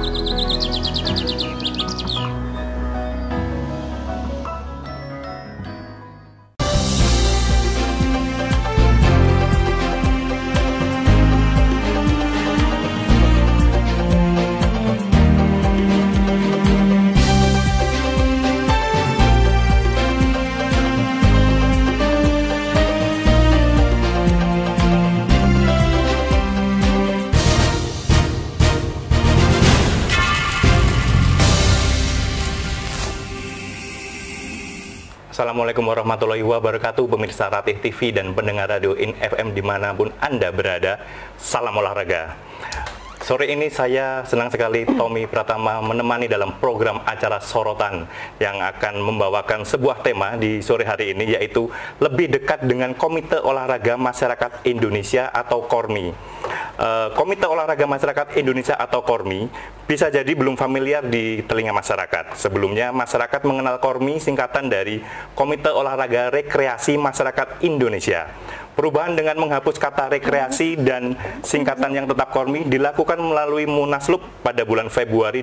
Assalamualaikum warahmatullahi wabarakatuh, pemirsa Ratih TV dan pendengar radio In FM dimanapun Anda berada. Salam olahraga. Sore ini saya senang sekali Tommy Pratama menemani dalam program acara Sorotan yang akan membawakan sebuah tema di sore hari ini, yaitu lebih dekat dengan Komite Olahraga Masyarakat Indonesia atau KORMI. Komite Olahraga Masyarakat Indonesia atau KORMI bisa jadi belum familiar di telinga masyarakat. Sebelumnya masyarakat mengenal KORMI singkatan dari Komite Olahraga Rekreasi Masyarakat Indonesia. Perubahan dengan menghapus kata rekreasi dan singkatan yang tetap KORMI dilakukan melalui Munaslup pada bulan Februari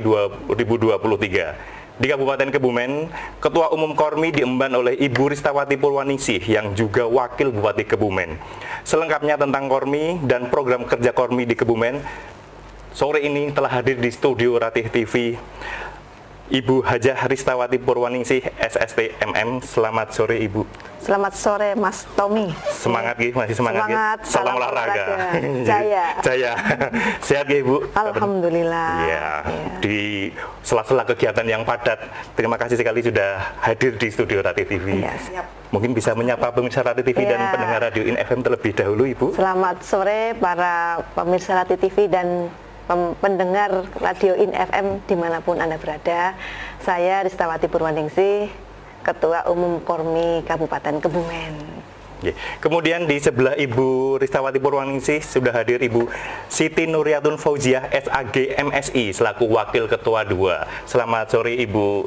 2023. Di Kabupaten Kebumen, Ketua Umum KORMI diemban oleh Ibu Ristawati Purwaningsih yang juga Wakil Bupati Kebumen. Selengkapnya tentang KORMI dan program kerja KORMI di Kebumen, sore ini telah hadir di studio Ratih TV Ibu Hajah Ristawati Purwaningsih, SST MM. Selamat sore Ibu. Selamat sore Mas Tommy. Semangat Gi, masih semangat Gi. Salam olahraga. Jaya. Jaya. Sehat Gi Ibu? Alhamdulillah. Ya, di sela-sela kegiatan yang padat. Terima kasih sekali sudah hadir di studio Ratih TV. Ya, siap. Mungkin bisa menyapa pemirsa Ratih TV dan pendengar radio In FM terlebih dahulu Ibu. Selamat sore para pemirsa Ratih TV dan pendengar radio In FM dimanapun Anda berada. Saya Ristawati Purwaningsih, Ketua Umum KORMI Kabupaten Kebumen. Kemudian di sebelah Ibu Ristawati Purwaningsih sudah hadir Ibu Siti Nuriyatun Fauziah, SAG MSI, selaku Wakil Ketua 2. Selamat sore Ibu.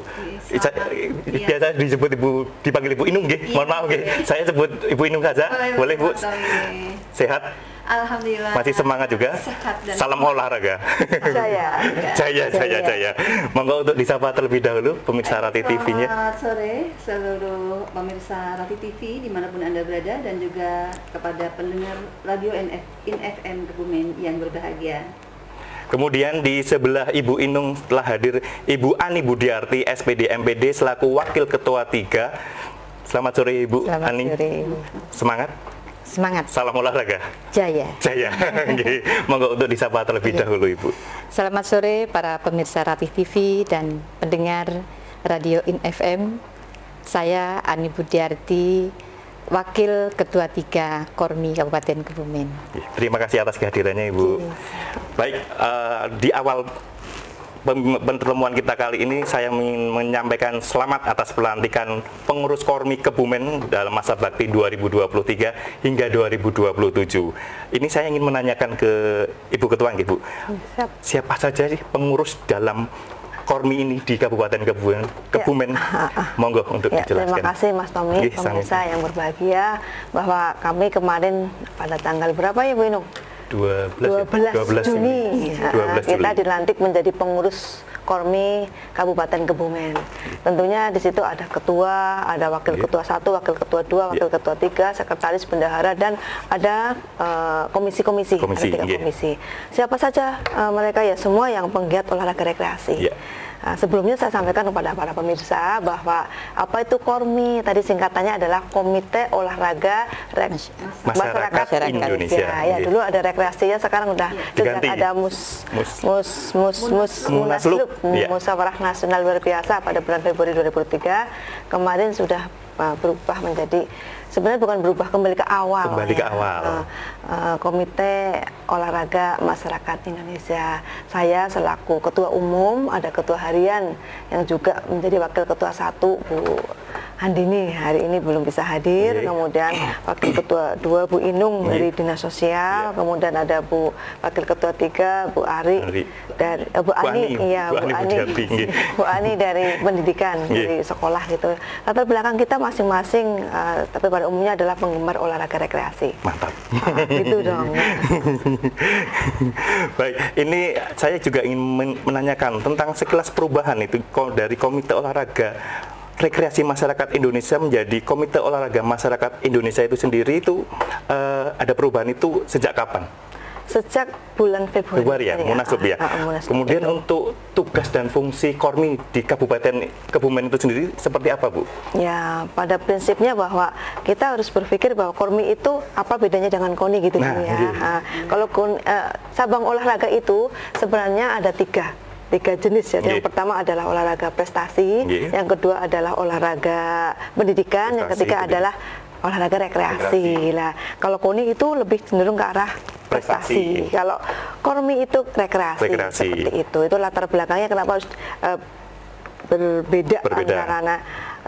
Biasa disebut Ibu, dipanggil Ibu Inung nggih. Mohon maaf nggih. Saya sebut Ibu Inung saja. Boleh Bu? Sehat? Alhamdulillah. Masih semangat juga? Sehat dan salam olahraga. Jaya. Monggo untuk disapa terlebih dahulu pemirsa Ratih TV-nya. Selamat sore seluruh pemirsa Ratih TV dimanapun Anda berada, dan juga kepada pendengar radio In FM Kebumen yang berbahagia. Kemudian di sebelah Ibu Inung telah hadir Ibu Ani Budiarti, SPD MPD, selaku Wakil Ketua 3. Selamat sore Ibu Ani. Sore. Semangat? Semangat. Salam olahraga. Jaya. Monggo untuk disapa terlebih dahulu Ibu. Selamat sore para pemirsa Ratih TV dan pendengar radio In FM. Saya Ani Budiarti, Wakil Ketua 3 KORMI Kabupaten Kebumen. Terima kasih atas kehadirannya Ibu. Baik, di awal pertemuan kita kali ini saya ingin menyampaikan selamat atas pelantikan pengurus KORMI Kebumen dalam masa bakti 2023 hingga 2027. Ini saya ingin menanyakan ke Ibu Ketua, Bu. Siapa saja sih pengurus dalam KORMI ini di Kabupaten Kebumen? Monggo untuk dijelaskan. Terima kasih Mas Tommy, pemirsa yang berbahagia, bahwa kami kemarin pada tanggal berapa ya Bu Inung? 12 Juni kita dilantik menjadi pengurus KORMI Kabupaten Kebumen. Tentunya di situ ada ketua, ada wakil ketua 1, wakil ketua 2, wakil ketua 3, sekretaris bendahara, dan ada komisi-komisi. Ada 3 komisi. Siapa saja mereka? Ya semua yang penggiat olahraga rekreasi. Nah, sebelumnya saya sampaikan kepada para pemirsa bahwa apa itu KORMI, tadi singkatannya adalah Komite Olahraga Masyarakat Indonesia. Ya, dulu ada rekreasinya, sekarang udah ada Munaslup, Musyawarah Nasional luar biasa pada bulan Februari 2003. Kemarin sudah berubah menjadi, sebenarnya bukan berubah, kembali ke awal. Komite Olahraga Masyarakat Indonesia. Saya selaku Ketua Umum, ada Ketua Harian yang juga menjadi Wakil Ketua 1 Bu Andini hari ini belum bisa hadir, kemudian Wakil Ketua 2 Bu Inung dari Dinas Sosial, kemudian ada Wakil Ketua 3 Bu Ari dan Bu Ani, Bu Ani dari pendidikan dari sekolah gitu. Latar belakang kita masing-masing, tapi pada umumnya adalah penggemar olahraga rekreasi. Mantap. Gitu dong. Baik, ini saya juga ingin menanyakan tentang sekilas perubahan itu dari Komite Olahraga Rekreasi Masyarakat Indonesia menjadi Komite Olahraga Masyarakat Indonesia itu sendiri itu ada perubahan itu sejak kapan? Sejak bulan Februari ya, Munaslup ya. Kemudian untuk tugas dan fungsi Kormi di Kabupaten Kebumen itu sendiri seperti apa, Bu? Ya, pada prinsipnya bahwa kita harus berpikir bahwa Kormi itu apa bedanya dengan KONI gitu ya. Kalau cabang olahraga itu sebenarnya ada tiga jenis ya. Yang pertama adalah olahraga prestasi, yang kedua adalah olahraga pendidikan, yang ketiga adalah olahraga rekreasi. Lah, kalau KONI itu lebih cenderung ke arah prestasi. Kalau Kormi itu rekreasi. Seperti itu. Itu latar belakangnya kenapa harus berbeda antara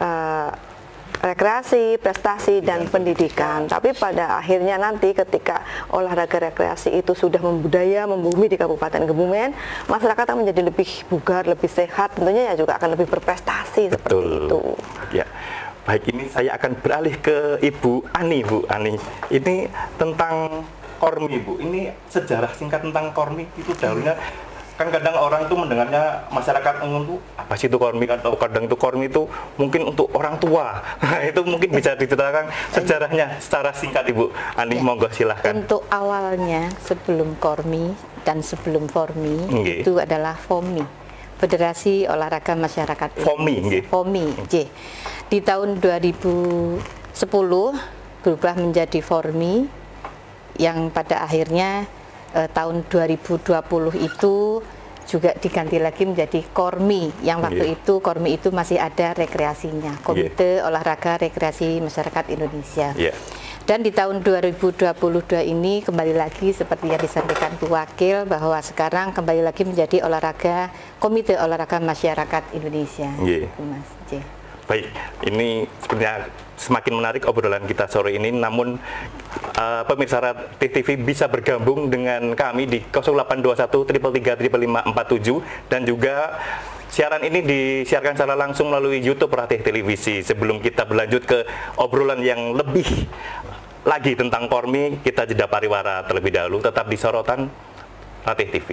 rekreasi, prestasi, dan pendidikan. Tapi pada akhirnya nanti ketika olahraga rekreasi itu sudah membudaya, membumi di Kabupaten Kebumen, masyarakat akan menjadi lebih bugar, lebih sehat, tentunya ya juga akan lebih berprestasi. Betul. Seperti itu. Ya. Baik, ini saya akan beralih ke Ibu Ani. Bu Ani, ini tentang Kormi, Bu. Ini sejarah singkat tentang Kormi itu dahulunya. Kan kadang orang itu mendengarnya, masyarakat umum tuh apa sih itu Kormi, atau kadang itu Kormi itu mungkin untuk orang tua. Itu mungkin bisa diceritakan sejarahnya secara singkat, Ibu Ani. Monggo silahkan. Untuk awalnya sebelum Kormi dan sebelum Formi itu adalah FOMI, Federasi Olahraga Masyarakat Indonesia. FOMI. Di tahun 2010 berubah menjadi Formi, yang pada akhirnya tahun 2020 itu juga diganti lagi menjadi Kormi, yang waktu itu Kormi itu masih ada rekreasinya, Komite Olahraga Rekreasi Masyarakat Indonesia. Dan di tahun 2022 ini kembali lagi seperti yang disampaikan Bu Wakil, bahwa sekarang kembali lagi menjadi Komite Olahraga Masyarakat Indonesia. Mas J. Baik, ini sebenarnya semakin menarik obrolan kita sore ini, namun pemirsa Ratih TV bisa bergabung dengan kami di 0821 333 55547, dan juga siaran ini disiarkan secara langsung melalui YouTube Ratih Televisi. Sebelum kita berlanjut ke obrolan yang lebih lagi tentang Kormi, kita jeda pariwara terlebih dahulu, tetap di Sorotan Ratih TV.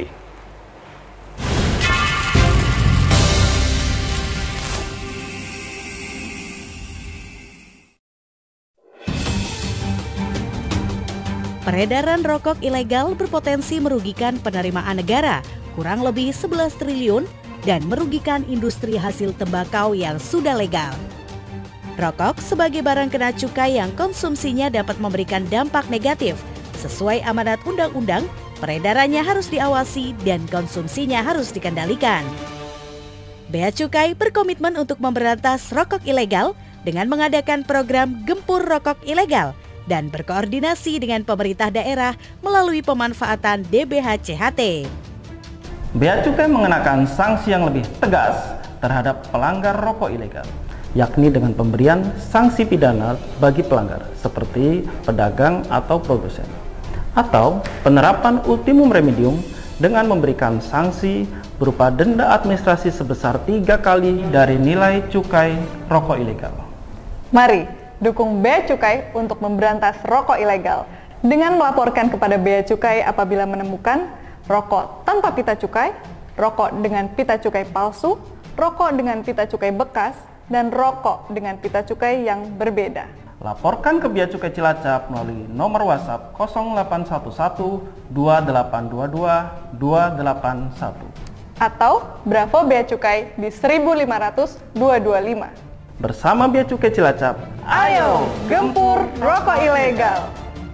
Peredaran rokok ilegal berpotensi merugikan penerimaan negara kurang lebih 11 triliun dan merugikan industri hasil tembakau yang sudah legal. Rokok sebagai barang kena cukai yang konsumsinya dapat memberikan dampak negatif. Sesuai amanat undang-undang, peredarannya harus diawasi dan konsumsinya harus dikendalikan. Bea Cukai berkomitmen untuk memberantas rokok ilegal dengan mengadakan program Gempur Rokok Ilegal dan berkoordinasi dengan pemerintah daerah melalui pemanfaatan DBH-CHT. Bea Cukai mengenakan sanksi yang lebih tegas terhadap pelanggar rokok ilegal, yakni dengan pemberian sanksi pidana bagi pelanggar seperti pedagang atau produsen, atau penerapan ultimum remedium dengan memberikan sanksi berupa denda administrasi sebesar 3 kali dari nilai cukai rokok ilegal. Mari dukung Bea Cukai untuk memberantas rokok ilegal dengan melaporkan kepada Bea Cukai apabila menemukan rokok tanpa pita cukai, rokok dengan pita cukai palsu, rokok dengan pita cukai bekas, dan rokok dengan pita cukai yang berbeda. Laporkan ke Bea Cukai Cilacap melalui nomor WhatsApp 0811 2822 281 atau Bravo Bea Cukai di 1.500 225. Bersama Bea Cukai Cilacap, ayo gempur rokok ilegal.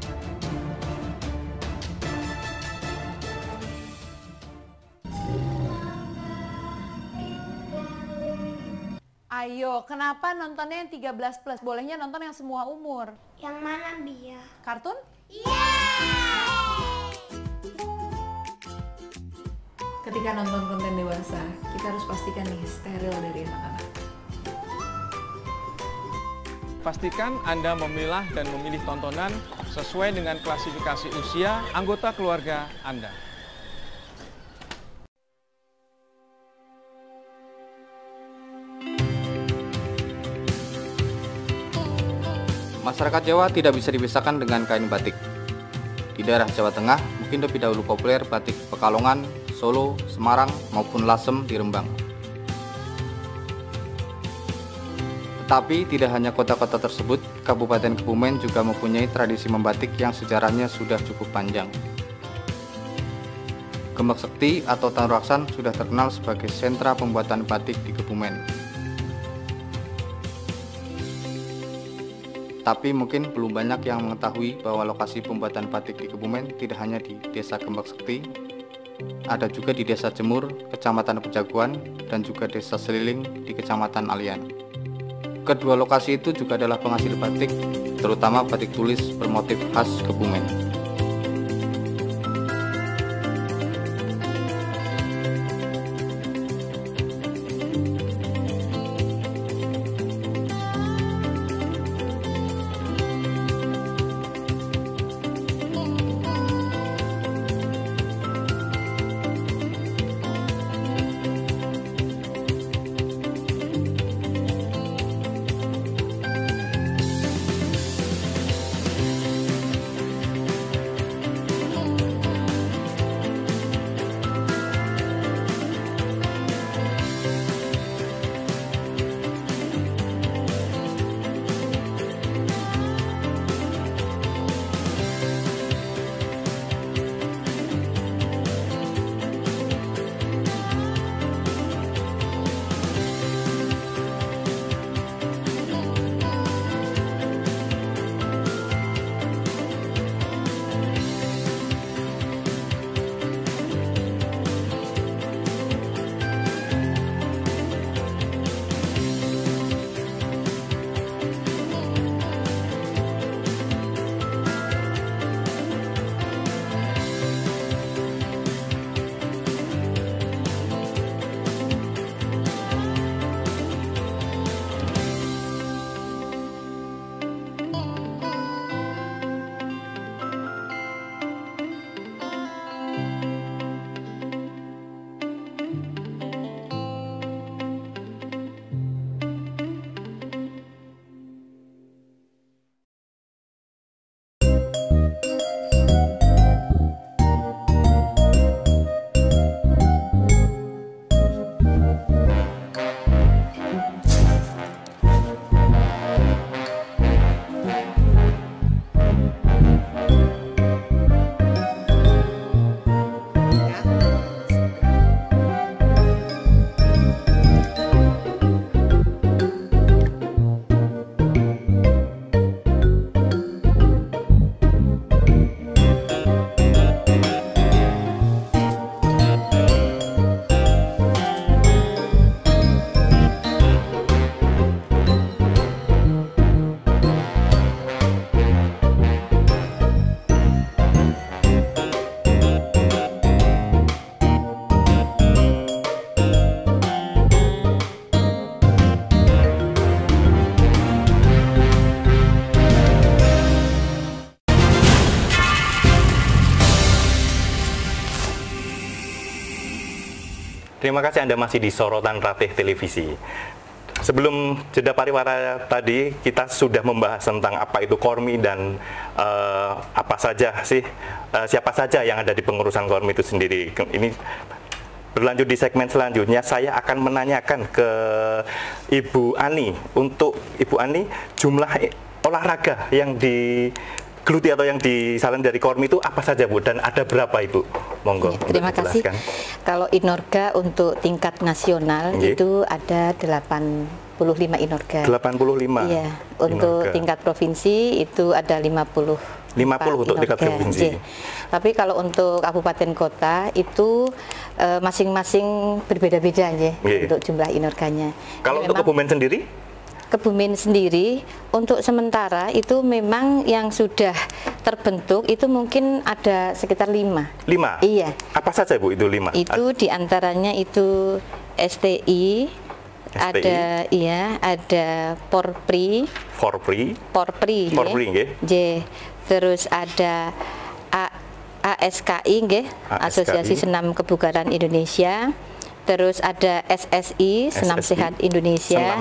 Ayo, kenapa nontonnya yang 13+? Bolehnya nonton yang semua umur. Yang mana, Bia? Kartun? Iya! Ketika nonton konten dewasa, kita harus pastikan nih steril dari anak-anak. Pastikan Anda memilah dan memilih tontonan sesuai dengan klasifikasi usia anggota keluarga Anda. Masyarakat Jawa tidak bisa dipisahkan dengan kain batik. Di daerah Jawa Tengah mungkin lebih dahulu populer batik Pekalongan, Solo, Semarang, maupun Lasem di Rembang. Tetapi tidak hanya kota-kota tersebut, Kabupaten Kebumen juga mempunyai tradisi membatik yang sejarahnya sudah cukup panjang. Gembek Sekti atau Tanruaksan sudah terkenal sebagai sentra pembuatan batik di Kebumen. Tapi mungkin belum banyak yang mengetahui bahwa lokasi pembuatan batik di Kebumen tidak hanya di Desa Gembek Sekti, ada juga di Desa Jemur, Kecamatan Pejaguan, dan juga Desa Seliling di Kecamatan Alian. Kedua lokasi itu juga adalah penghasil batik, terutama batik tulis bermotif khas Kebumen. Terima kasih Anda masih di Sorotan Ratih Televisi. Sebelum jeda pariwara tadi, kita sudah membahas tentang apa itu Kormi dan apa saja sih, siapa saja yang ada di pengurusan Kormi itu sendiri. Ini berlanjut di segmen selanjutnya, saya akan menanyakan ke Ibu Ani. Untuk Ibu Ani, jumlah olahraga yang digeluti atau yang disalin dari Kormi itu apa saja, Bu? Dan ada berapa, Ibu? Monggo. Terima kasih. Kalau Inorga untuk tingkat nasional itu ada 85 Inorga. 85? Iya. Untuk tingkat provinsi itu ada 50 untuk tingkat provinsi. Tapi kalau untuk kabupaten kota itu masing-masing berbeda-beda ya untuk jumlah Inorganya. Kalau untuk Kebumen sendiri? Kebumen sendiri untuk sementara itu memang yang sudah terbentuk itu mungkin ada sekitar 5. 5? Iya. Apa saja, Bu, itu 5? Itu diantaranya itu STI, Ada ada Porpri. J. Terus ada ASKI nggih, Asosiasi Senam Kebugaran Indonesia. Terus ada SSI, Senam Sehat Indonesia.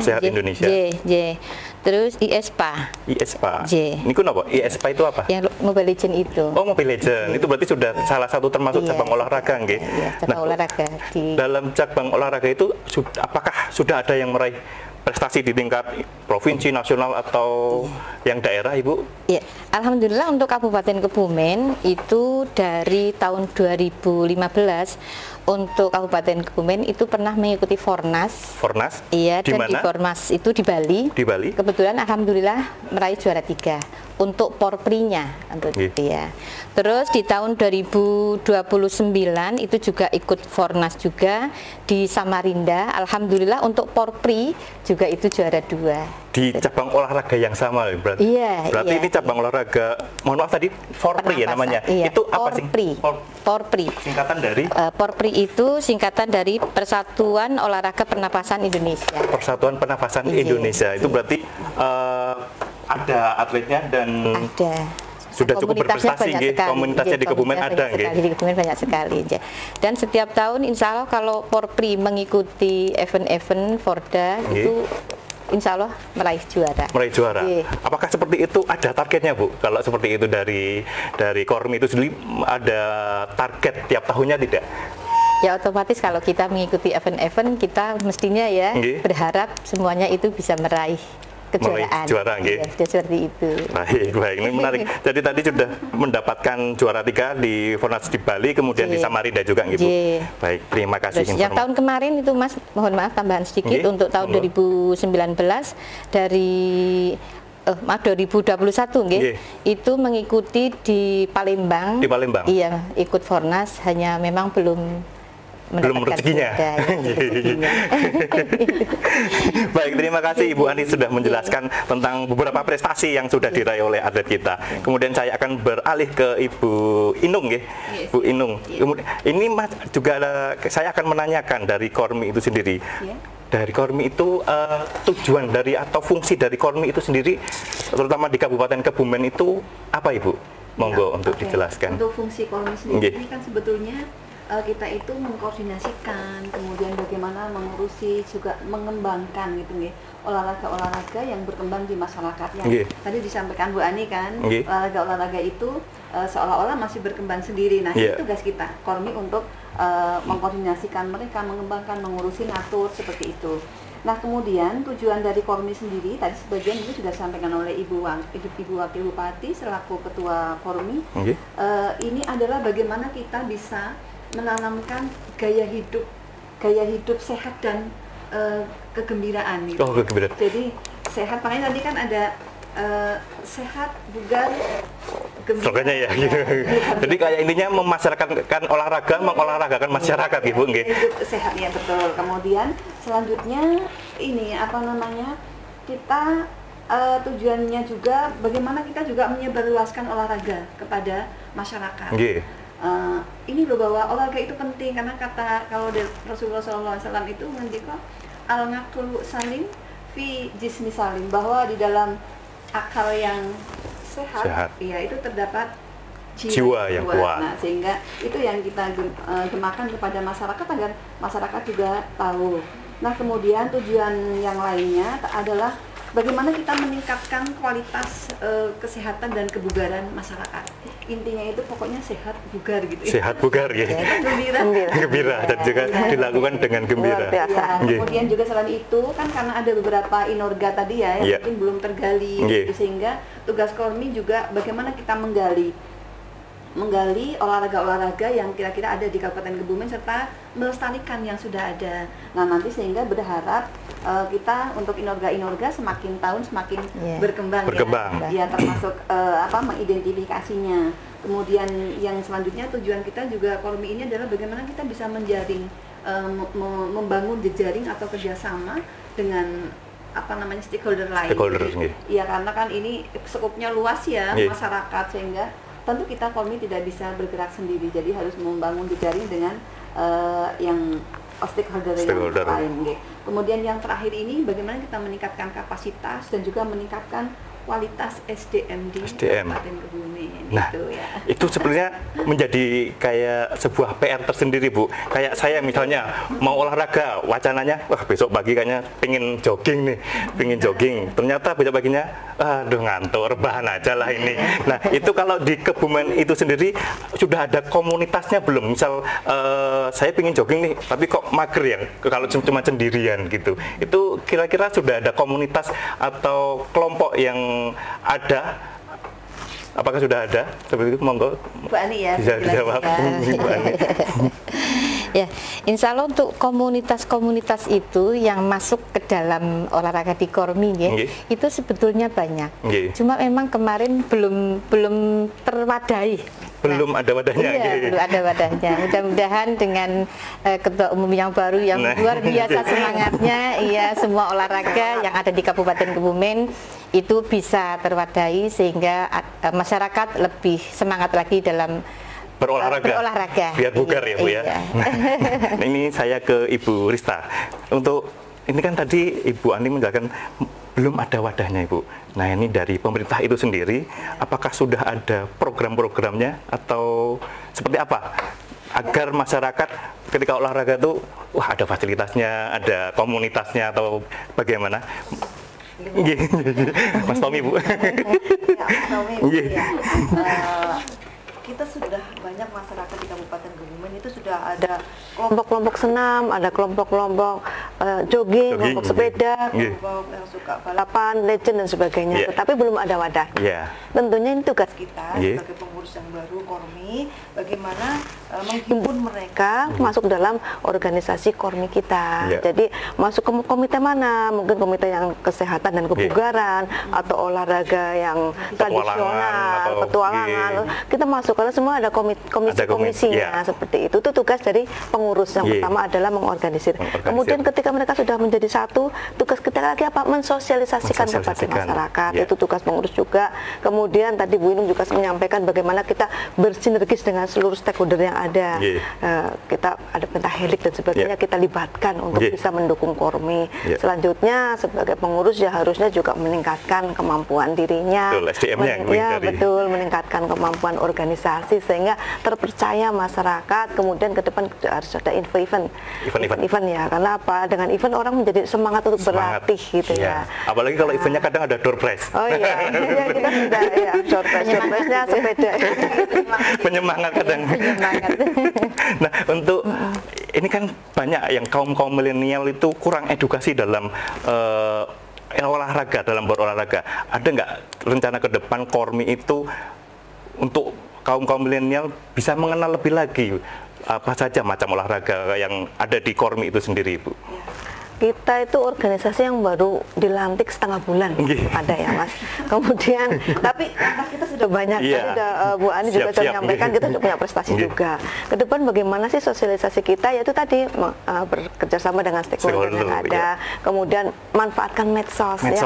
J. Terus ISPA. J. Ini apa? ISPA itu apa? Yang Mobile Legend itu. Oh, Mobile Legend. Itu berarti sudah salah satu termasuk cabang olahraga nggih. Cabang olahraga. Dalam cabang olahraga itu apakah sudah ada yang meraih prestasi di tingkat provinsi, nasional, atau yang daerah, Ibu? Ya, alhamdulillah untuk Kabupaten Kebumen itu dari tahun 2015 untuk Kabupaten Kebumen itu pernah mengikuti Fornas. Iya, dan di Fornas itu di Bali. Kebetulan alhamdulillah meraih juara 3 untuk Porprinya untuk ya. Terus di tahun 2029 itu juga ikut Fornas juga di Samarinda. Alhamdulillah untuk Porpri juga itu juara 2. Di cabang olahraga yang sama berarti. Berarti ini cabang olahraga, mohon maaf tadi Porpri ya namanya. Itu apa sih? Porpri. Singkatan dari? Porpri itu singkatan dari Persatuan Olahraga Pernapasan Indonesia. Persatuan Pernapasan Indonesia. Itu berarti ada atletnya dan sudah cukup berprestasi nggih. Komunitasnya di Kebumen ada nggih. Di Kebumen banyak sekali. Dan setiap tahun insya Allah kalau Porpri mengikuti event-event Forda itu insya Allah meraih juara. Apakah seperti itu ada targetnya, Bu? Kalau seperti itu dari Kormi itu sendiri ada target tiap tahunnya tidak? Ya otomatis kalau kita mengikuti event-event kita mestinya ya berharap semuanya itu bisa meraih kejuaraan. Juara nggih. Ya, seperti itu. Baik, ini menarik. Jadi tadi sudah mendapatkan juara 3 di Fornas di Bali, kemudian di Samarinda juga nggih, Bu. Baik, terima kasih. Terus yang tahun kemarin itu Mas, mohon maaf tambahan sedikit untuk tahun 2019 dari 2021 nggih. Itu mengikuti di Palembang. Iya, ikut Fornas, hanya memang belum rezekinya. Baik, terima kasih Ibu Ani sudah menjelaskan tentang beberapa prestasi yang sudah diraih oleh atlet kita. Kemudian saya akan beralih ke Ibu Inung nggih. Bu Inung. Kemudian ini Mas juga saya akan menanyakan dari Kormi itu sendiri. Dari Kormi itu tujuan dari atau fungsi dari Kormi itu sendiri terutama di Kabupaten Kebumen itu apa, Ibu? Monggo untuk dijelaskan. Untuk fungsi Kormi sendiri ini kan sebetulnya kita itu mengkoordinasikan, kemudian bagaimana mengurusi juga mengembangkan gitu nih olahraga-olahraga yang berkembang di masyarakat yang tadi disampaikan Bu Ani kan, olahraga-olahraga itu seolah-olah masih berkembang sendiri. Nah, itu tugas kita Kormi untuk mengkoordinasikan mereka, mengembangkan, mengurusi, ngatur seperti itu. Nah, kemudian tujuan dari Kormi sendiri tadi sebagian itu sudah disampaikan oleh Ibu Wakil Bupati selaku Ketua Kormi. Ini adalah bagaimana kita bisa menanamkan gaya hidup sehat dan kegembiraan gitu. Kegembiraan. Jadi sehat, makanya tadi kan ada sehat, bugar, gembira. Slogannya ya gitu. Jadi kayak intinya memasyarakatkan olahraga, mengolahragakan masyarakat Ibu nggih. Hidup sehat ya, betul. Kemudian selanjutnya ini apa namanya? Kita tujuannya juga bagaimana kita juga menyebarluaskan olahraga kepada masyarakat. Ini loh bahwa olahraga itu penting karena kalau Rasulullah SAW itu ngendika al-ngaqlu salim fi jismi salim, bahwa di dalam akal yang sehat. Ya itu terdapat jiwa yang kuat. Nah, sehingga itu yang kita gemakan kepada masyarakat agar masyarakat juga tahu. Nah, kemudian tujuan yang lainnya adalah bagaimana kita meningkatkan kualitas kesehatan dan kebugaran masyarakat. Intinya itu pokoknya sehat bugar gitu. Sehat bugar ya. Gembira dan juga dilakukan dengan gembira. Kemudian juga selain itu kan karena ada beberapa inorga tadi ya yang mungkin belum tergali, sehingga tugas Kormi juga bagaimana kita menggali olahraga-olahraga yang kira-kira ada di Kabupaten Kebumen serta melestarikan yang sudah ada. Nah, nanti sehingga berharap kita untuk inorga-inorga semakin tahun semakin berkembang. Ya termasuk mengidentifikasinya. Kemudian yang selanjutnya tujuan kita juga Kormi ini adalah bagaimana kita bisa menjaring, membangun jejaring atau kerjasama dengan stakeholder lain. Iya, karena kan ini skupnya luas ya masyarakat, sehingga tentu kita Kormi tidak bisa bergerak sendiri, jadi harus membangun jejaring dengan yang stakeholder yang lain. Kemudian yang terakhir ini bagaimana kita meningkatkan kapasitas dan juga meningkatkan kualitas SDM di Kabupaten Kebumen. Nah, itu sebenarnya menjadi kayak sebuah PR tersendiri, Bu. Kayak saya misalnya mau olahraga, wacananya, wah besok pagi kayaknya pingin jogging nih, pingin jogging. Ternyata besok paginya, aduh ngantuk, rebahan aja lah ini. Nah, itu kalau di Kebumen itu sendiri sudah ada komunitasnya belum? Misal saya pingin jogging nih, tapi kok mager ya, kalau cuma sendirian gitu. Itu kira-kira sudah ada komunitas atau kelompok yang ada, apakah sudah ada seperti itu? Monggo Bu Ani ya, bisa dijawab. Bu Ani. Ya, insya Allah untuk komunitas-komunitas itu yang masuk ke dalam olahraga di Kormi ya, itu sebetulnya banyak. Cuma memang kemarin belum terwadahi. Belum ada wadahnya. Iya, belum ada wadahnya. Mudah-mudahan dengan ketua umum yang baru yang luar biasa semangatnya, semua olahraga yang ada di Kabupaten Kebumen itu bisa terwadahi sehingga masyarakat lebih semangat lagi dalam berolahraga. Biar bugar ya, Bu ya. Nah, ini saya ke Ibu Rista. Untuk ini kan tadi Ibu Ani menjelaskan belum ada wadahnya, Ibu. Nah, ini dari pemerintah itu sendiri, apakah sudah ada program-programnya atau seperti apa agar masyarakat ketika olahraga itu ada fasilitasnya, ada komunitasnya atau bagaimana? Mas Tommy, Bu. Mas Tommy, kita sudah banyak masyarakat di Kabupaten Kebumen itu sudah ada kelompok-kelompok senam, ada kelompok-kelompok jogging, kelompok sepeda, kelompok yang suka balapan, legend dan sebagainya. Tetapi belum ada wadah. Tentunya ini tugas kita sebagai pengurus yang baru Kormi, bagaimana menghimpun mereka masuk dalam organisasi Kormi kita. Jadi masuk ke komite mana? Mungkin komite yang kesehatan dan kebugaran atau olahraga yang tradisional, petualangan. Kita masuk karena semua ada komisi-komisinya seperti itu. Itu tugas dari pengurus. Yang pertama adalah mengorganisir. Kemudian ketika mereka sudah menjadi satu, tugas kita lagi apa? Mensosialisasikan kepada masyarakat. Itu tugas pengurus juga. Kemudian tadi Bu Inung juga menyampaikan bagaimana kita bersinergis dengan seluruh stakeholder yang ada. Kita ada pentahelik dan sebagainya, kita libatkan untuk bisa mendukung Kormi. Selanjutnya sebagai pengurus ya harusnya juga meningkatkan kemampuan dirinya. Betul, meningkatkan kemampuan organisasi sehingga terpercaya masyarakat. Kemudian ke depan harus ada event ya, karena apa? Dengan event orang menjadi semangat untuk berlatih gitu ya. Apalagi kalau eventnya kadang ada door prize. Kita sudah door prize-nya sepeda. Penyemangat kadang. Nah, untuk ini kan banyak yang kaum milenial itu kurang edukasi dalam olahraga, dalam berolahraga. Ada nggak rencana ke depan Kormi itu untuk kaum milenial bisa mengenal lebih lagi apa saja macam olahraga yang ada di Kormi itu sendiri, Bu? Kita itu organisasi yang baru dilantik setengah bulan, ada ya Mas. Kemudian, tapi kita sudah banyak, Bu Ani juga sudah menyampaikan, kita sudah punya prestasi juga. Kedepan bagaimana sih sosialisasi kita, yaitu tadi bekerja sama dengan stakeholder yang ada, kemudian manfaatkan medsos ya.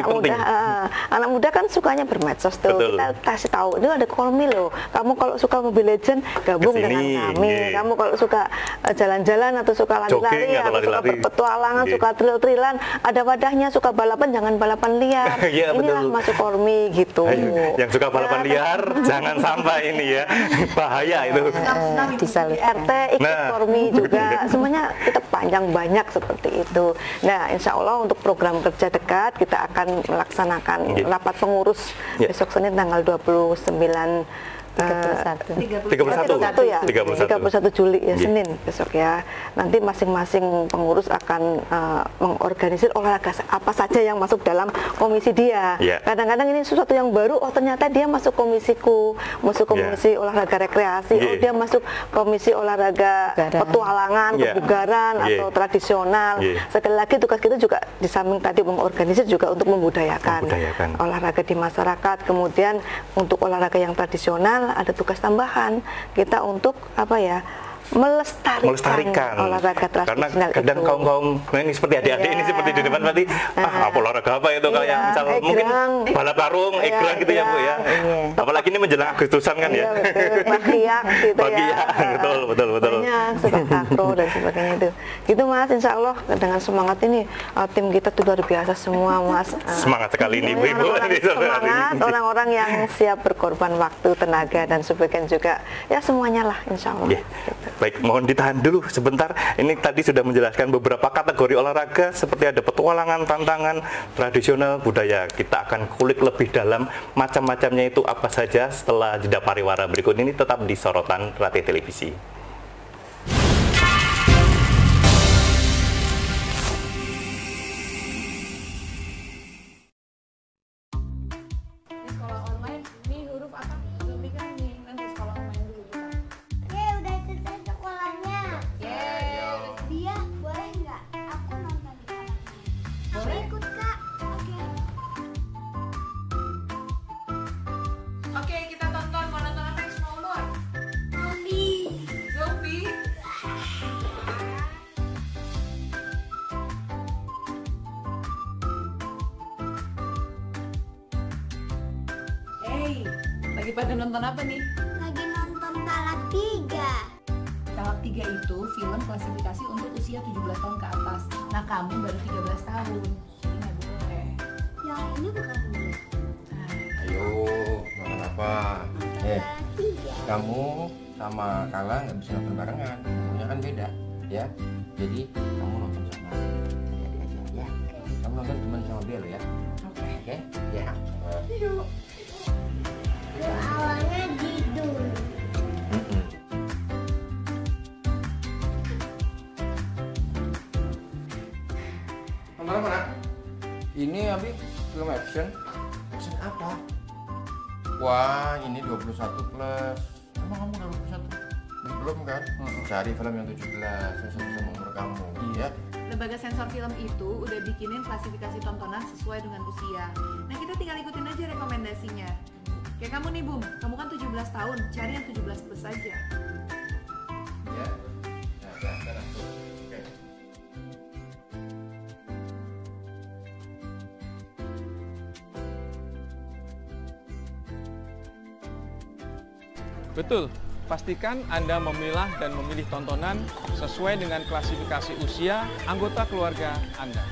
Anak muda kan sukanya bermedsos tuh, kita kasih tahu, ini ada Kormi loh, kamu kalau suka Mobile Legend, gabung dengan kami, kamu kalau suka jalan-jalan atau suka lari-lari, atau suka berpetualangan, suka tril-trilan, ada wadahnya. Suka balapan, jangan balapan liar. Inilah masuk Kormi gitu. Yang suka balapan liar, jangan sampai ini ya, bahaya itu. Di RT ikut Kormi juga. Semuanya kita panjang banyak seperti itu. Nah, insya Allah untuk program kerja dekat kita akan melaksanakan rapat pengurus besok Senin tanggal 31 Juli ya, Senin besok ya. Nanti masing-masing pengurus akan mengorganisir olahraga apa saja yang masuk dalam komisi dia. Kadang-kadang ini sesuatu yang baru, oh ternyata dia masuk komisiku, masuk komisi olahraga rekreasi, oh dia masuk komisi olahraga petualangan, kebugaran atau tradisional. Sekali lagi tugas kita juga di samping tadi mengorganisir juga untuk membudayakan olahraga di masyarakat. Kemudian untuk olahraga yang tradisional ada tugas tambahan kita untuk apa ya, melestarikan olahraga tradisional. Karena kadang kaum ini seperti adik-adik ini seperti di depan berarti apa olahraga apa itu kayak misal mungkin balap karung, egrang gitu ya Bu ya. Apalagi ini menjelang Agustusan kan ya. Bagiak gitu ya. Betul. Banyak sepak takraw dan sebagainya itu. Gitu Mas, insya Allah dengan semangat ini tim kita tuh luar biasa semua Mas. Semangat sekali ini Bu-ibu. Semangat orang-orang yang siap berkorban waktu, tenaga dan sebagainya juga. Ya semuanya lah insya Allah. Baik, mohon ditahan dulu sebentar. Ini tadi sudah menjelaskan beberapa kategori olahraga seperti ada petualangan, tantangan, tradisional, budaya. Kita akan kulik lebih dalam macam-macamnya itu apa saja setelah jeda pariwara berikut ini, tetap di Sorotan Ratih Televisi. Lagi pada nonton apa nih? Lagi nonton Talak 3. Talak 3 itu film klasifikasi untuk usia 17 tahun ke atas. Nah, kamu baru 13 tahun. Jadi nggak boleh. Yang ini bukan dulu. Ayo, nonton apa? Kamu sama Kala nggak bisa nonton barengan. Umurnya kan beda, ya. Jadi kamu nonton sama adik aja, ya. Kamu nonton cuma sama Bel ya. Oke? Ya. Yuk. Awalnya Jidul. Nonton apa nak? Ini Abi film action. Action apa? Wah, ini 21 plus. Emang kamu udah 21? Belum kan? Cari film yang 17 sesuai sama umur kamu. Iya. Lembaga sensor film itu udah bikinin klasifikasi tontonan sesuai dengan usia. Nah, kita tinggal ikutin aja rekomendasinya. Kayak kamu nih Bum, kamu kan 17 tahun, cari yang 17 plus saja. Ya. Nah, oke. Betul, pastikan Anda memilah dan memilih tontonan sesuai dengan klasifikasi usia anggota keluarga Anda.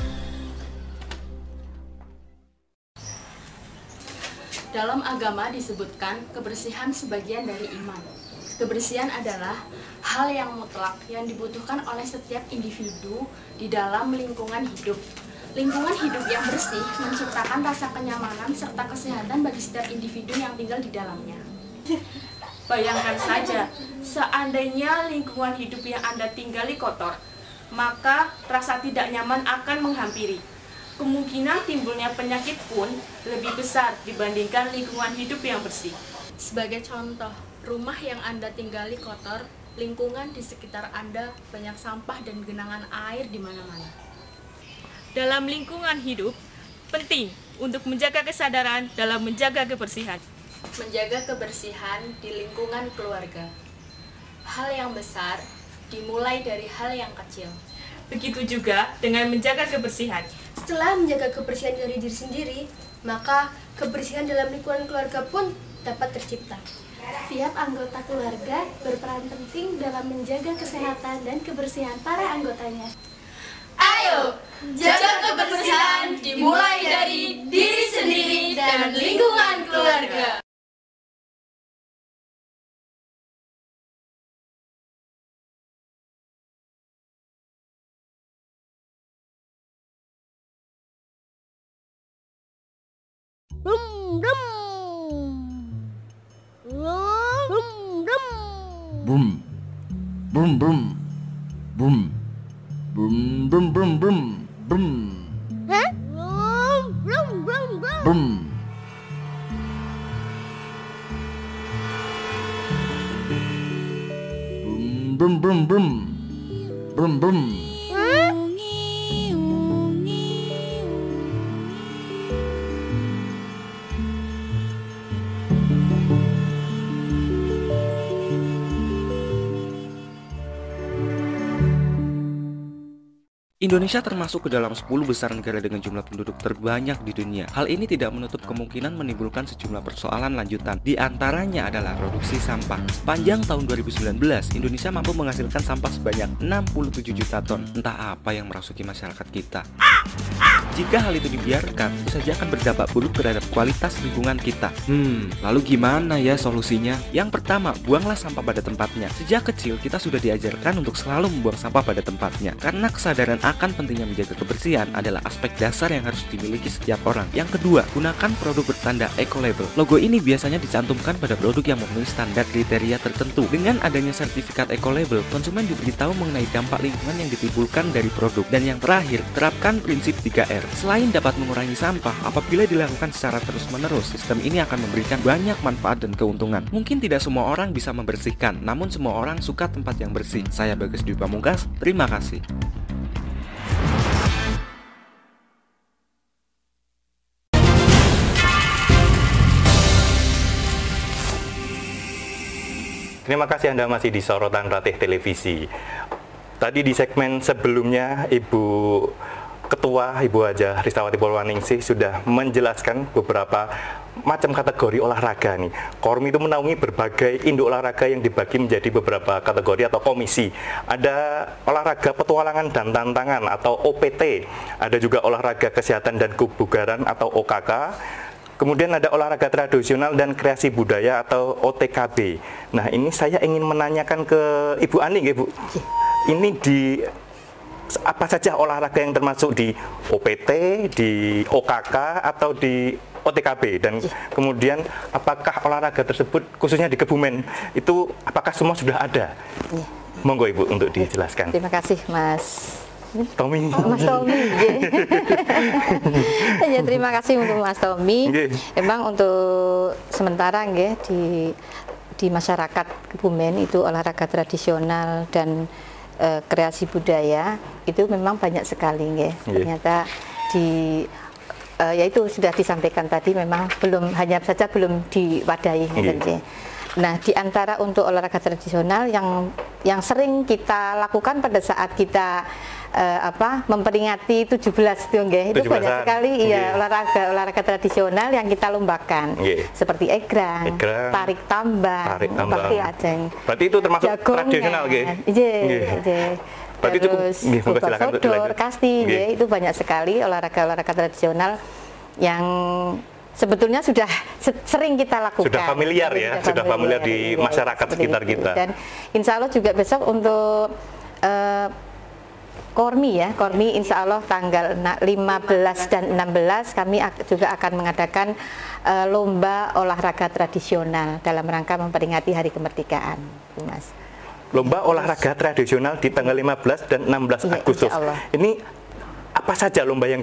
Dalam agama disebutkan kebersihan sebagian dari iman. Kebersihan adalah hal yang mutlak yang dibutuhkan oleh setiap individu di dalam lingkungan hidup. Lingkungan hidup yang bersih menciptakan rasa kenyamanan serta kesehatan bagi setiap individu yang tinggal di dalamnya. Bayangkan saja, seandainya lingkungan hidup yang Anda tinggali kotor, maka rasa tidak nyaman akan menghampiri. Kemungkinan timbulnya penyakit pun lebih besar dibandingkan lingkungan hidup yang bersih. Sebagai contoh, rumah yang Anda tinggali kotor, lingkungan di sekitar Anda banyak sampah dan genangan air di mana-mana. Dalam lingkungan hidup, penting untuk menjaga kesadaran dalam menjaga kebersihan. Menjaga kebersihan di lingkungan keluarga. Hal yang besar dimulai dari hal yang kecil. Begitu juga dengan menjaga kebersihan. Setelah menjaga kebersihan dari diri sendiri, maka kebersihan dalam lingkungan keluarga pun dapat tercipta. Setiap anggota keluarga berperan penting dalam menjaga kesehatan dan kebersihan para anggotanya. Ayo, jaga kebersihan dimulai dari diri sendiri dan lingkungan keluarga. Brum brum. Brum brum brum brum brum brum brum brum brum. Hah? Brum brum brum. Brum. Brum brum brum brum brum. Hah? Indonesia termasuk ke dalam 10 besar negara dengan jumlah penduduk terbanyak di dunia. Hal ini tidak menutup kemungkinan menimbulkan sejumlah persoalan lanjutan. Di antaranya adalah produksi sampah. Sepanjang tahun 2019, Indonesia mampu menghasilkan sampah sebanyak 67 juta ton. Entah apa yang merasuki masyarakat kita. Jika hal itu dibiarkan, tentu saja akan berdampak buruk terhadap kualitas lingkungan kita. Lalu gimana ya solusinya? Yang pertama, buanglah sampah pada tempatnya. Sejak kecil, kita sudah diajarkan untuk selalu membuang sampah pada tempatnya. Karena kesadaran akan pentingnya menjaga kebersihan adalah aspek dasar yang harus dimiliki setiap orang. Yang kedua, gunakan produk bertanda eco-label. Logo ini biasanya dicantumkan pada produk yang memenuhi standar kriteria tertentu. Dengan adanya sertifikat eco-label, konsumen diberitahu mengenai dampak lingkungan yang ditimbulkan dari produk. Dan yang terakhir, terapkan prinsip 3R. Selain dapat mengurangi sampah, apabila dilakukan secara terus-menerus, sistem ini akan memberikan banyak manfaat dan keuntungan. Mungkin tidak semua orang bisa membersihkan, namun semua orang suka tempat yang bersih. Saya Bagas Dwi Pamungkas, terima kasih. Terima kasih Anda masih di Sorotan Ratih Televisi. Tadi di segmen sebelumnya Ibu Ketua, Ibu Haja Ristawati Purwaningsih sudah menjelaskan beberapa macam kategori olahraga nih. Kormi itu menaungi berbagai induk olahraga yang dibagi menjadi beberapa kategori atau komisi. Ada olahraga petualangan dan tantangan atau OPT. Ada juga olahraga kesehatan dan kebugaran atau OKK. Kemudian ada olahraga tradisional dan kreasi budaya atau OTKB. Nah, ini saya ingin menanyakan ke Ibu Ani, Bu. Ini di apa saja olahraga yang termasuk di OPT, di OKK atau di OTKB, dan kemudian apakah olahraga tersebut khususnya di Kebumen itu apakah semua sudah ada? Monggo Ibu untuk dijelaskan. Terima kasih Mas Tommy. Mas Tommy. Ya, terima kasih untuk Mas Tommy. Emang untuk sementara di masyarakat Kebumen itu olahraga tradisional dan kreasi budaya itu memang banyak sekali ternyata yaitu sudah disampaikan tadi, memang belum diwadahi. Nah, di antara untuk olahraga tradisional yang sering kita lakukan pada saat kita memperingati 17 itu banyak sekali olahraga tradisional yang kita lombakan, seperti egrang, tarik tambang, berarti itu termasuk tradisional berarti cukup sodor, kasti, itu banyak sekali olahraga tradisional yang sebetulnya sudah sering kita lakukan. Sudah familiar sudah familiar di masyarakat sekitar kita. Dan insya Allah juga besok untuk Kormi insya Allah tanggal 15 dan 16 kami juga akan mengadakan lomba olahraga tradisional dalam rangka memperingati Hari Kemerdekaan, Mas. Lomba olahraga tradisional di tanggal 15 dan 16 Agustus. Ini apa saja lomba yang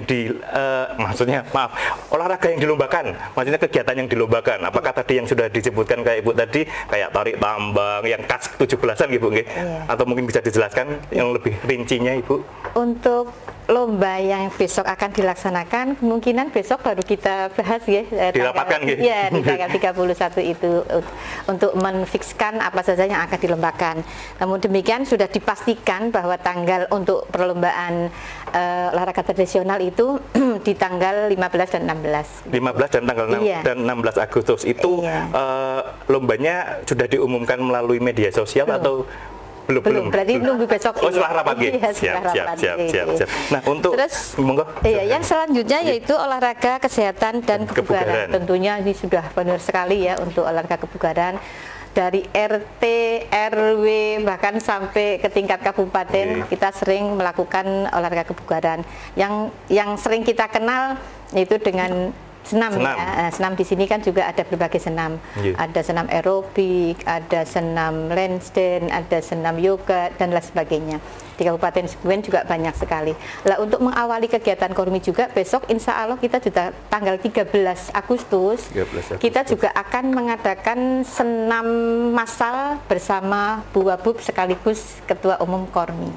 olahraga yang dilombakan, maksudnya kegiatan yang dilombakan. Apakah tadi yang sudah disebutkan kayak Ibu tadi, kayak tarik tambang yang khas 17-an Ibu, atau mungkin bisa dijelaskan yang lebih rincinya Ibu? Untuk lomba yang besok akan dilaksanakan, kemungkinan besok baru kita bahas dirapatkan di tanggal 31 itu untuk menfikskan apa saja yang akan dilombakan. Namun demikian sudah dipastikan bahwa tanggal untuk perlombaan olahraga tradisional itu di tanggal 15 dan 16. 15 dan tanggal 6 dan 16 Agustus itu lombanya sudah diumumkan melalui media sosial atau belum? Berarti nunggu besok. Setelah rapat siap. Nah, untuk monggo. Yang selanjutnya yaitu olahraga kesehatan dan kebugaran. Tentunya ini sudah benar sekali untuk olahraga kebugaran. Dari RT, RW, bahkan sampai ke tingkat kabupaten kita sering melakukan olahraga kebugaran. Yang sering kita kenal yaitu dengan senam. Senam di sini kan juga ada berbagai senam. Ada senam aerobik, ada senam lansden, ada senam yoga dan lain sebagainya. Di Kabupaten Kebumen juga banyak sekali. Lah, untuk mengawali kegiatan Kormi juga besok insya Allah kita juga tanggal 13 Agustus kita juga akan mengadakan senam massal bersama Bu Wabub sekaligus Ketua Umum Kormi.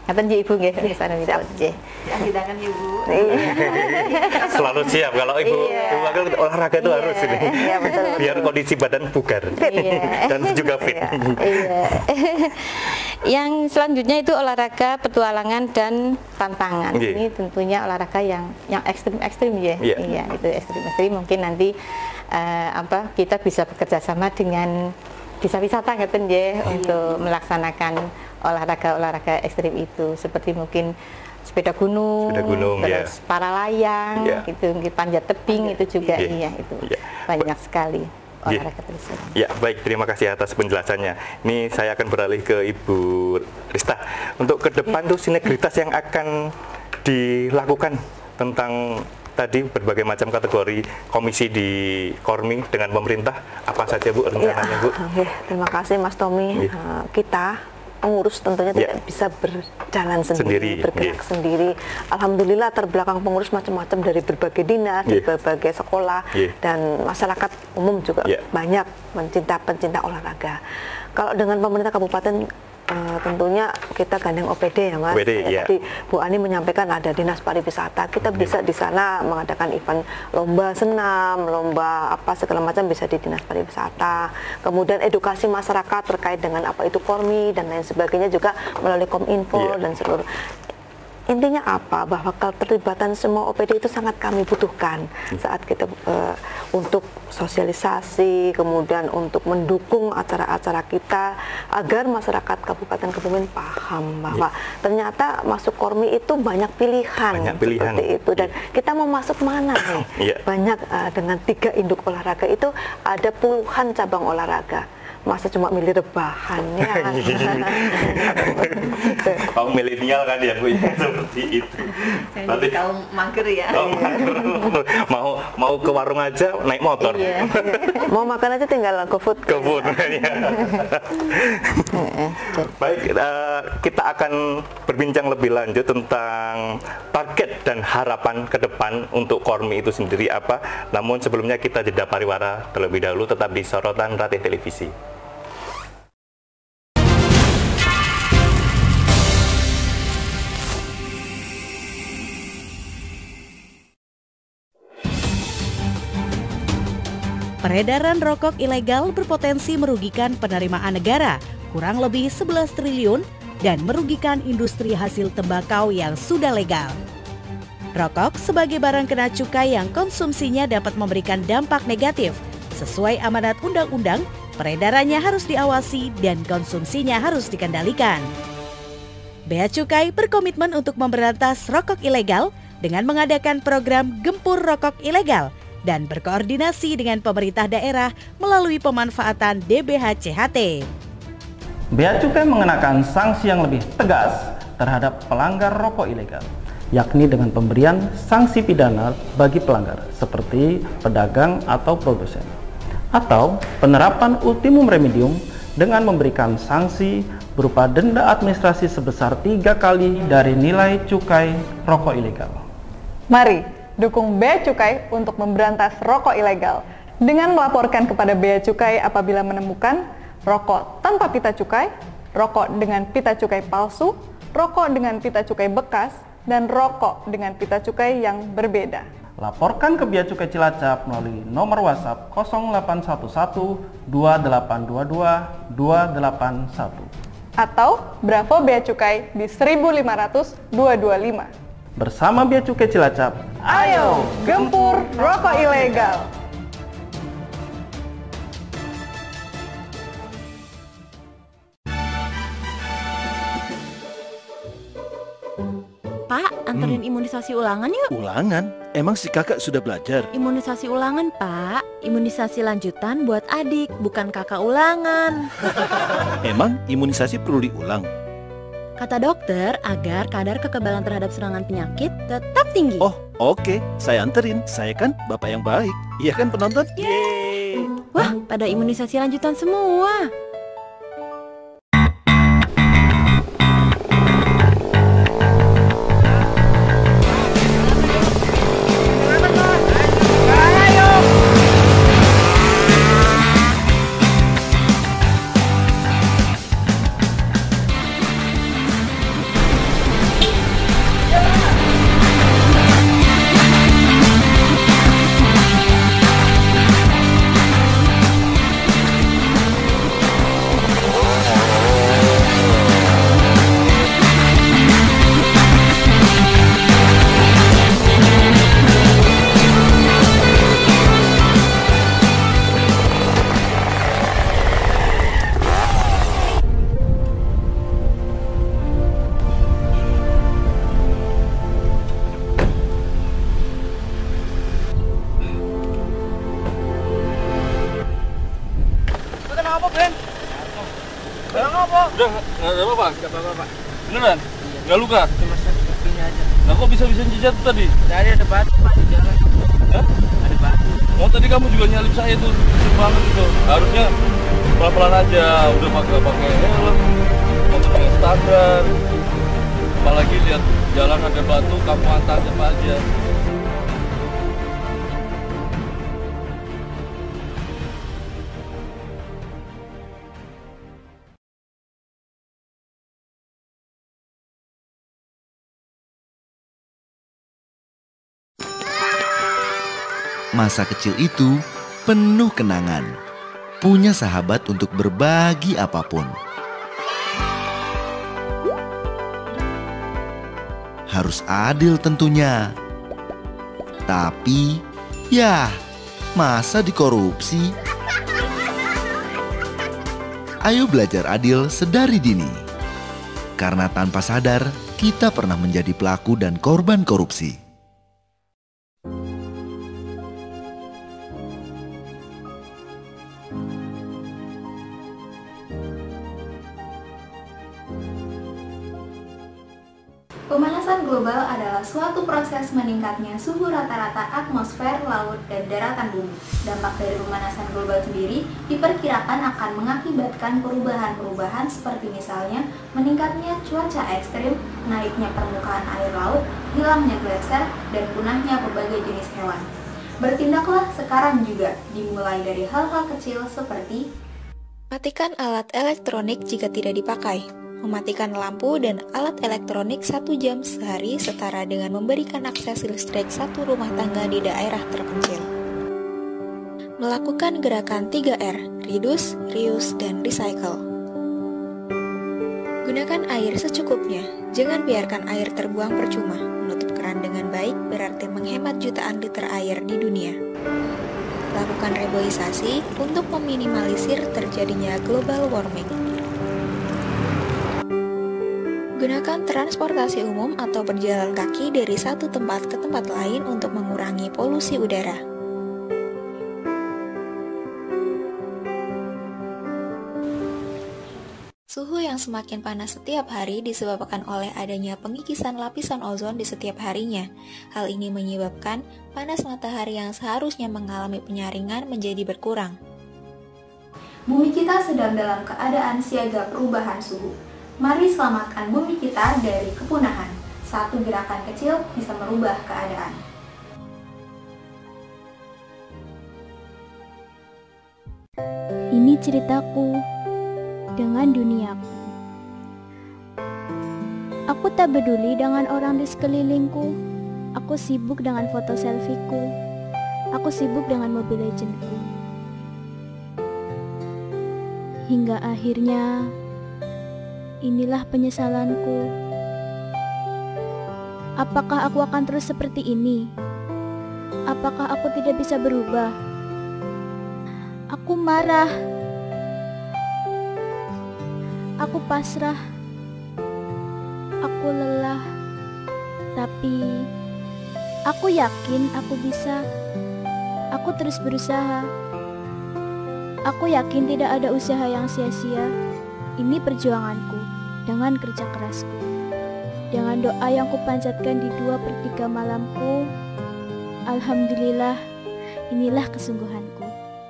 Ngaten nggih Ibu nggih. Siap. Yang hidangan Ibu. Selalu siap kalau Ibu wakil olahraga itu harus ini. Iya, betul. Biar kondisi badan bugar. Dan juga fit. Iya. Yang selanjutnya itu olahraga petualangan dan tantangan. Ini tentunya olahraga yang ekstrim ya. Iya, itu ekstrim. Mungkin nanti kita bisa bekerja sama dengan desa wisata ngeten ya untuk melaksanakan olahraga ekstrim itu, seperti mungkin sepeda gunung terus para layang gitu, panjat tebing itu juga itu banyak sekali olahraga tersebut. Ya, baik, terima kasih atas penjelasannya. Ini saya akan beralih ke Ibu Rista. Untuk ke depan tuh sinergitas yang akan dilakukan tentang tadi berbagai macam kategori komisi di Kormi dengan pemerintah, apa saja Bu rencananya Bu? Terima kasih Mas Tommy. Kita pengurus tentunya tidak bisa berjalan sendiri, bergerak sendiri. Alhamdulillah terbelakang pengurus macam-macam dari berbagai dinas, dari berbagai sekolah, dan masyarakat umum juga banyak pencinta olahraga. Kalau dengan pemerintah kabupaten tentunya kita gandeng OPD ya Mas. Tadi Bu Ani menyampaikan ada dinas pariwisata, kita bisa di sana mengadakan event lomba senam, lomba apa segala macam bisa di dinas pariwisata. Kemudian edukasi masyarakat terkait dengan apa itu Kormi dan lain sebagainya juga melalui Kominfo dan seluruh. Intinya apa? Bahwa keterlibatan semua OPD itu sangat kami butuhkan saat kita untuk sosialisasi, kemudian untuk mendukung acara-acara kita agar masyarakat Kabupaten Kebumen paham bahwa ternyata masuk Kormi itu banyak pilihan. Seperti itu, dan kita mau masuk mana nih? Banyak dengan 3 induk olahraga itu ada puluhan cabang olahraga. Masa cuma milih rebahannya. Kaum milenial kan ya Bu, seperti itu. Berarti kaum mager ya. Mau ke warung aja naik motor. Mau makan aja tinggal GoFood. Baik, kita akan berbincang lebih lanjut tentang target dan harapan ke depan untuk Kormi itu sendiri apa. Namun sebelumnya kita jeda pariwara terlebih dahulu, tetap di Sorotan Ratih Televisi. Peredaran rokok ilegal berpotensi merugikan penerimaan negara kurang lebih 11 triliun dan merugikan industri hasil tembakau yang sudah legal. Rokok sebagai barang kena cukai yang konsumsinya dapat memberikan dampak negatif. Sesuai amanat undang-undang, peredarannya harus diawasi dan konsumsinya harus dikendalikan. Bea Cukai berkomitmen untuk memberantas rokok ilegal dengan mengadakan program Gempur Rokok Ilegal dan berkoordinasi dengan pemerintah daerah melalui pemanfaatan DBH-CHT. Bea Cukai mengenakan sanksi yang lebih tegas terhadap pelanggar rokok ilegal, yakni dengan pemberian sanksi pidana bagi pelanggar seperti pedagang atau produsen, atau penerapan ultimum remedium dengan memberikan sanksi berupa denda administrasi sebesar 3 kali dari nilai cukai rokok ilegal. Mari dukung Bea Cukai untuk memberantas rokok ilegal dengan melaporkan kepada Bea Cukai apabila menemukan rokok tanpa pita cukai, rokok dengan pita cukai palsu, rokok dengan pita cukai bekas, dan rokok dengan pita cukai yang berbeda. Laporkan ke Bea Cukai Cilacap melalui nomor WhatsApp 0811 2822 281 atau Bravo Bea Cukai di 1.500 225. Bersama Bea Cukai Cilacap, ayo gempur rokok ilegal. Pak, anterin imunisasi ulangan yuk. Ulangan? Emang si kakak sudah belajar? Imunisasi ulangan, Pak. Imunisasi lanjutan buat adik, bukan kakak ulangan. Emang imunisasi perlu diulang? Kata dokter, agar kadar kekebalan terhadap serangan penyakit tetap tinggi. Oh, oke. Saya anterin. Saya kan bapak yang baik. Iya kan penonton? Yeay! Wah, pada imunisasi lanjutan semua. Nggak ada apa-apa? Nggak apa-apa, Pak. Beneran? Nggak luka? Cuma sakit kakinya aja. Nah, kok bisa-bisa jatuh tadi? Tadi ada batu, Pak, di jalan. Hah? Ada batu. Oh, tadi kamu juga nyalip saya tuh. Kecil banget itu. Harusnya pelan-pelan aja. Udah pakai helm. Motornya standar. Apalagi lihat jalan ada batu, kamu hantar apa aja. Masa kecil itu penuh kenangan, punya sahabat untuk berbagi apapun. Harus adil tentunya. Tapi, ya, masa dikorupsi? Ayo belajar adil sedari dini. Karena tanpa sadar, kita pernah menjadi pelaku dan korban korupsi. Pemanasan global adalah suatu proses meningkatnya suhu rata-rata atmosfer, laut, dan daratan bumi. Dampak dari pemanasan global sendiri diperkirakan akan mengakibatkan perubahan-perubahan seperti misalnya meningkatnya cuaca ekstrim, naiknya permukaan air laut, hilangnya gletser, dan punahnya berbagai jenis hewan. Bertindaklah sekarang juga, dimulai dari hal-hal kecil seperti matikan alat elektronik jika tidak dipakai. Mematikan lampu dan alat elektronik 1 jam sehari setara dengan memberikan akses listrik 1 rumah tangga di daerah terpencil. Melakukan gerakan 3R, reduce, reuse, dan recycle. Gunakan air secukupnya, jangan biarkan air terbuang percuma. Menutup keran dengan baik berarti menghemat jutaan liter air di dunia. Lakukan reboisasi untuk meminimalisir terjadinya global warming. Gunakan transportasi umum atau berjalan kaki dari satu tempat ke tempat lain untuk mengurangi polusi udara. Suhu yang semakin panas setiap hari disebabkan oleh adanya pengikisan lapisan ozon di setiap harinya. Hal ini menyebabkan panas matahari yang seharusnya mengalami penyaringan menjadi berkurang. Bumi kita sedang dalam keadaan siaga perubahan suhu. Mari selamatkan bumi kita dari kepunahan. Satu gerakan kecil bisa merubah keadaan. Ini ceritaku dengan duniaku. Aku tak peduli dengan orang di sekelilingku. Aku sibuk dengan foto selfieku. Aku sibuk dengan Mobile Legendku. Hingga akhirnya inilah penyesalanku. Apakah aku akan terus seperti ini? Apakah aku tidak bisa berubah? Aku marah. Aku pasrah. Aku lelah. Tapi aku yakin aku bisa. Aku terus berusaha. Aku yakin tidak ada usaha yang sia-sia. Ini perjuanganku dengan kerja kerasku, dengan doa yang kupanjatkan di 2/3 malamku. Alhamdulillah, inilah kesungguhanku.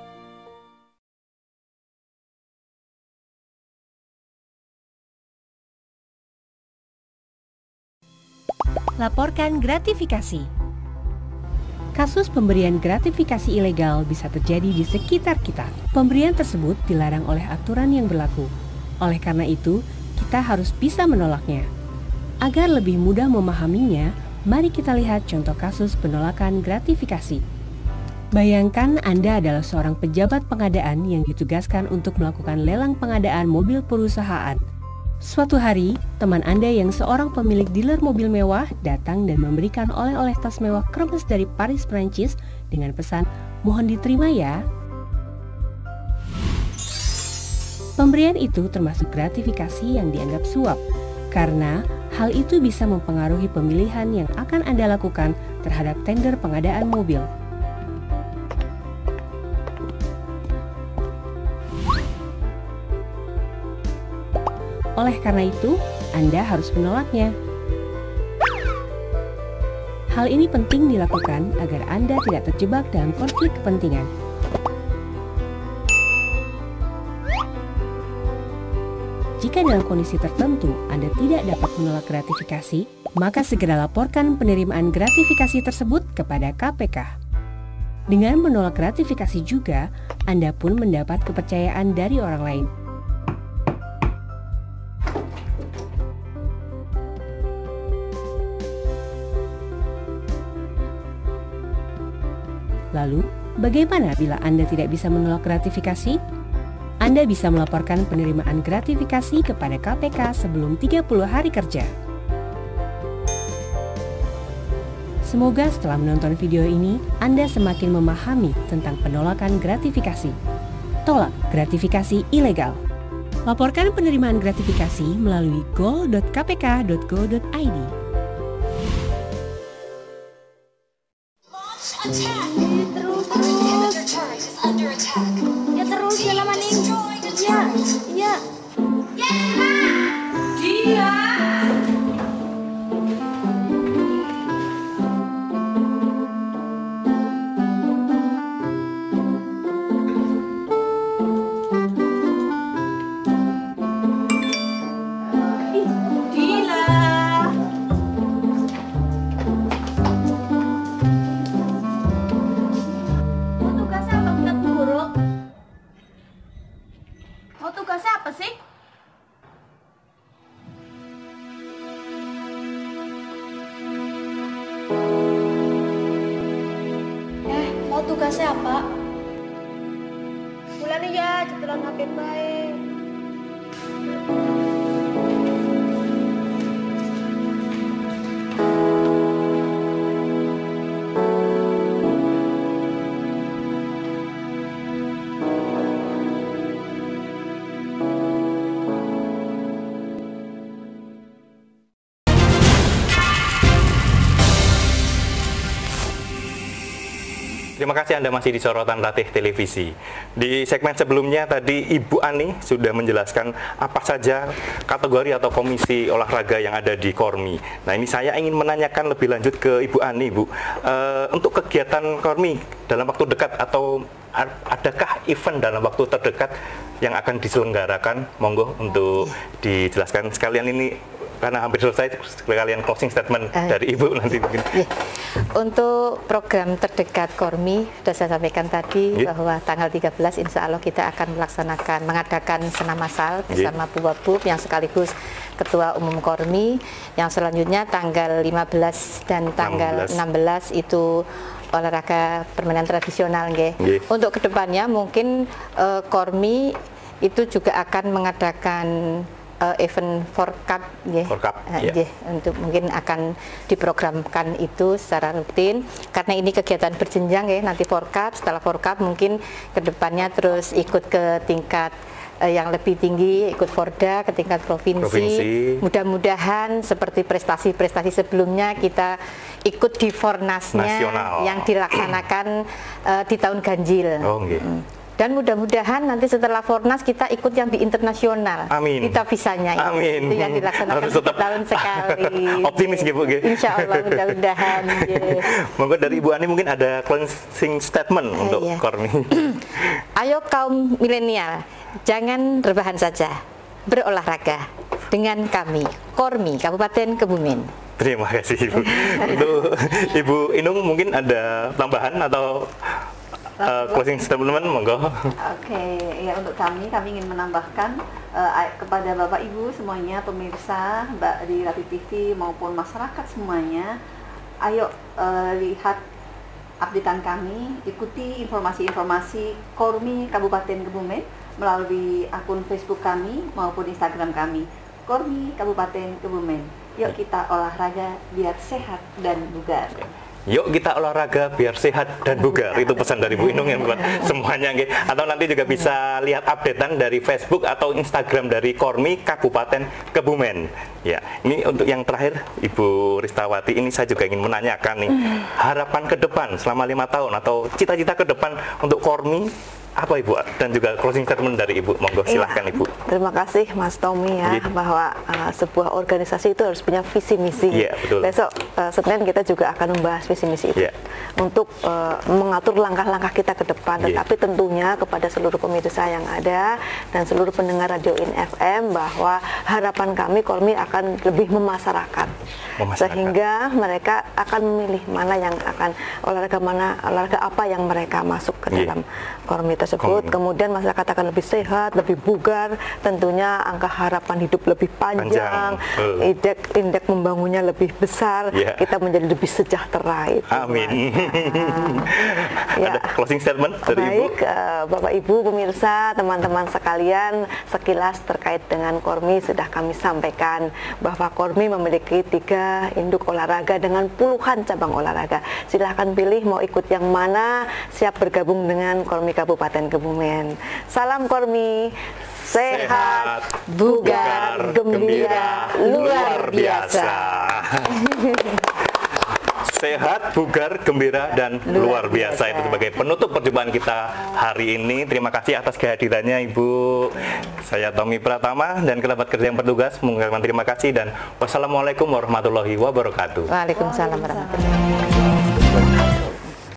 Laporkan gratifikasi. Kasus pemberian gratifikasi ilegal bisa terjadi di sekitar kita. Pemberian tersebut dilarang oleh aturan yang berlaku. Oleh karena itu, kita harus bisa menolaknya. Agar lebih mudah memahaminya, mari kita lihat contoh kasus penolakan gratifikasi. Bayangkan Anda adalah seorang pejabat pengadaan yang ditugaskan untuk melakukan lelang pengadaan mobil perusahaan. Suatu hari, teman Anda yang seorang pemilik dealer mobil mewah datang dan memberikan oleh-oleh tas mewah kremes dari Paris, Prancis dengan pesan, "Mohon diterima ya." Pemberian itu termasuk gratifikasi yang dianggap suap, karena hal itu bisa mempengaruhi pemilihan yang akan Anda lakukan terhadap tender pengadaan mobil. Oleh karena itu, Anda harus menolaknya. Hal ini penting dilakukan agar Anda tidak terjebak dalam konflik kepentingan. Jika dalam kondisi tertentu Anda tidak dapat menolak gratifikasi, maka segera laporkan penerimaan gratifikasi tersebut kepada KPK. Dengan menolak gratifikasi juga, Anda pun mendapat kepercayaan dari orang lain. Lalu, bagaimana bila Anda tidak bisa menolak gratifikasi? Anda bisa melaporkan penerimaan gratifikasi kepada KPK sebelum 30 hari kerja. Semoga setelah menonton video ini, Anda semakin memahami tentang penolakan gratifikasi. Tolak gratifikasi ilegal. Laporkan penerimaan gratifikasi melalui go.kpk.go.id. Ya terus jalan maning. Ya. Dia. Tugasnya apa? Bulan ya, cetelan HP baik. Terima kasih Anda masih di Sorotan Ratih Televisi. Di segmen sebelumnya tadi Ibu Ani sudah menjelaskan apa saja kategori atau komisi olahraga yang ada di Kormi. Nah, ini saya ingin menanyakan lebih lanjut ke Ibu Ani, Bu. Untuk kegiatan Kormi dalam waktu dekat atau adakah event dalam waktu terdekat yang akan diselenggarakan? Monggo untuk dijelaskan sekalian ini. Karena hampir selesai, sekalian closing statement dari Ibu nanti mungkin. Untuk program terdekat Kormi, sudah saya sampaikan tadi bahwa tanggal 13 insya Allah kita akan mengadakan senam massal bersama Bu Wabub yang sekaligus Ketua Umum Kormi. Yang selanjutnya tanggal 15 dan tanggal 16 itu olahraga permainan tradisional. Untuk kedepannya mungkin Kormi itu juga akan mengadakan event Forcup, untuk mungkin akan diprogramkan itu secara rutin karena ini kegiatan berjenjang nanti Forcup, setelah Forcup mungkin kedepannya terus ikut ke tingkat yang lebih tinggi, ikut Forda ke tingkat provinsi. Mudah-mudahan seperti prestasi-prestasi sebelumnya kita ikut di Fornasnya yang dilaksanakan di tahun ganjil. Dan mudah-mudahan nanti setelah Fornas kita ikut yang di internasional. Amin. Kita visanya itu yang dilaksanakan setahun sekali. Optimis Bu. Insya Allah mudah-mudahan. Monggo dari Ibu Ani mungkin ada closing statement untuk Kormi. Ayo kaum milenial, jangan rebahan saja, berolahraga dengan kami, Kormi Kabupaten Kebumen. Terima kasih Ibu. Untuk Ibu Inung mungkin ada tambahan atau closing statement, monggo. Ya untuk kami ingin menambahkan kepada Bapak Ibu semuanya, pemirsa di Ratih TV maupun masyarakat semuanya, ayo lihat updatean kami, ikuti informasi-informasi Kormi Kabupaten Kebumen melalui akun Facebook kami maupun Instagram kami, Kormi Kabupaten Kebumen. Yuk kita olahraga biar sehat dan bugar. Yuk kita olahraga biar sehat dan bugar. Itu pesan dari Bu Inung yang buat semuanya. Atau nanti juga bisa lihat updatean dari Facebook atau Instagram dari Kormi Kabupaten Kebumen. Ya, ini untuk yang terakhir Ibu Ristawati, ini saya juga ingin menanyakan nih, harapan ke depan selama 5 tahun atau cita-cita ke depan untuk Kormi apa Ibu? Dan juga closing statement dari Ibu, monggo silahkan Ibu. Terima kasih Mas Tommy ya, bahwa sebuah organisasi itu harus punya visi misi. Besok Senin kita juga akan membahas visi misi itu untuk mengatur langkah-langkah kita ke depan. Tetapi tentunya kepada seluruh pemirsa yang ada dan seluruh pendengar Radio In FM bahwa harapan kami Kormi akan lebih memasyarakat. Sehingga mereka akan memilih mana yang akan olahraga apa yang mereka masuk ke dalam Kormi tersebut. Kemudian masyarakat akan lebih sehat, lebih bugar, tentunya angka harapan hidup lebih panjang, indeks membangunnya lebih besar, kita menjadi lebih sejahtera itu. Amin. Ada closing statement dari Ibu? Baik, Bapak Ibu pemirsa, teman-teman sekalian, sekilas terkait dengan Kormi sudah kami sampaikan bahwa Kormi memiliki 3 induk olahraga dengan puluhan cabang olahraga. Silahkan pilih mau ikut yang mana, siap bergabung dengan Kormi Kabupaten Kebumen. Salam Kormi, sehat, bugar, gembira, luar biasa. Sehat, bugar, gembira, dan luar biasa. Itu sebagai penutup perjumpaan kita hari ini. Terima kasih atas kehadirannya Ibu. Saya Tommy Pratama dan kerabat kerja yang bertugas mengucapkan terima kasih dan wassalamualaikum warahmatullahi wabarakatuh. Waalaikumsalam warahmatullahi wabarakatuh.